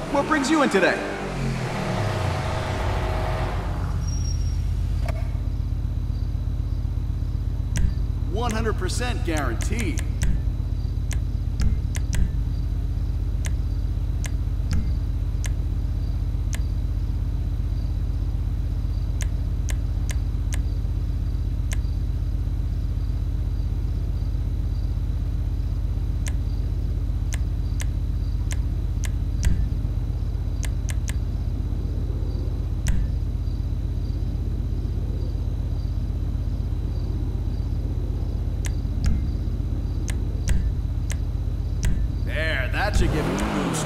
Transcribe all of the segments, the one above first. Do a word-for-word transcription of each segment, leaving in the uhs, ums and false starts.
What brings you in today? one hundred percent guaranteed. That should give him a boost.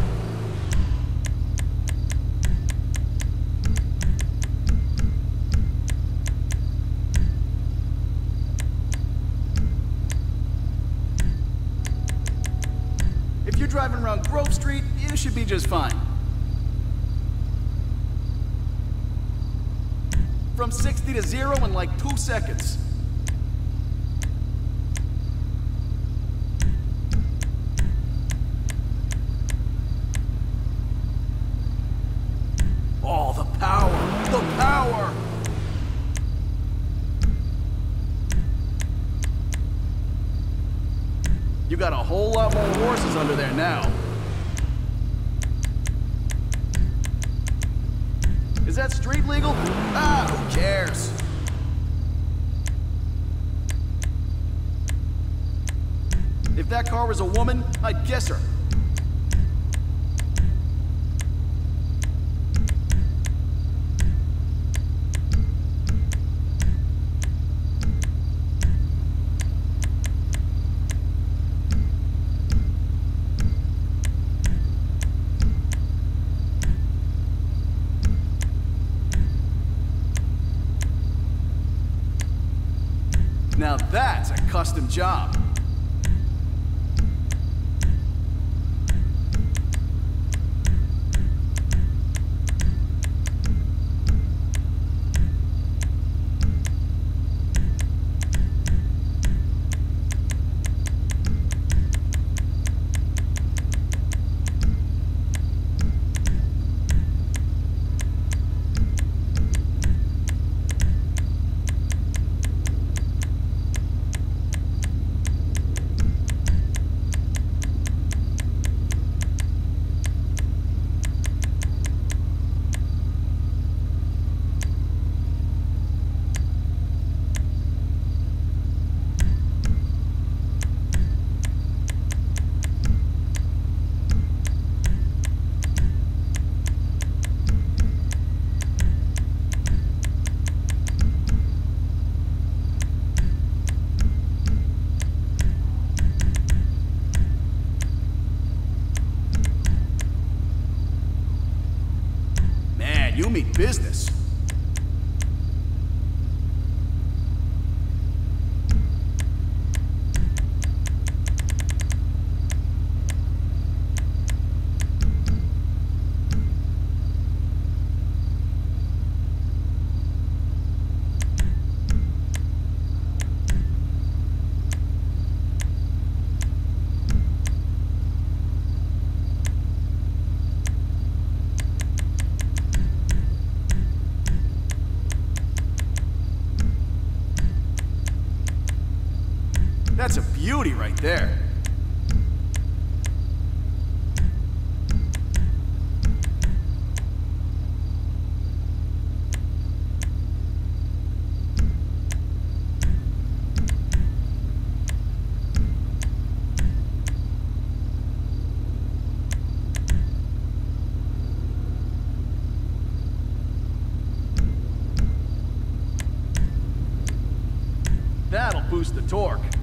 If you're driving around Grove Street, you should be just fine. From sixty to zero in like two seconds. Oh, the power! The power! You got a whole lot more horses under there now. Is that street legal? Ah, who cares? If that car was a woman, I'd guess her. Now that's a custom job. You mean business. That's a beauty right there. That'll boost the torque.